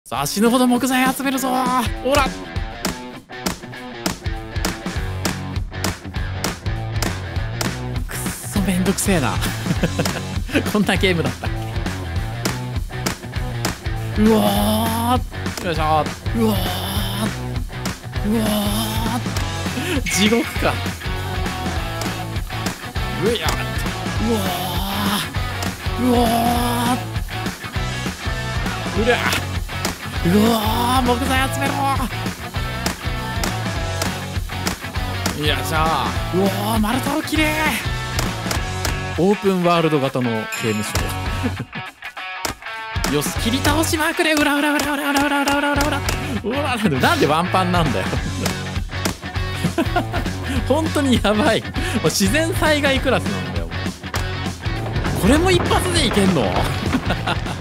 さあ死ぬほど木材集めるぞー。ほらくっそめんどくせえなこんなゲームだったっけ。うわーよいしょー。うわーうわー地獄か。うやうわーうわーうらうわー木材集めろー。よいしょー。うわー丸太郎きれい。オープンワールド型の刑務所よし切り倒しまくれ。うらうらうらうらうらうらうらうらうらうらうわなんでワンパンなんだよ本当にやばい。もう自然災害クラスなんだよ。これも一発でいけんの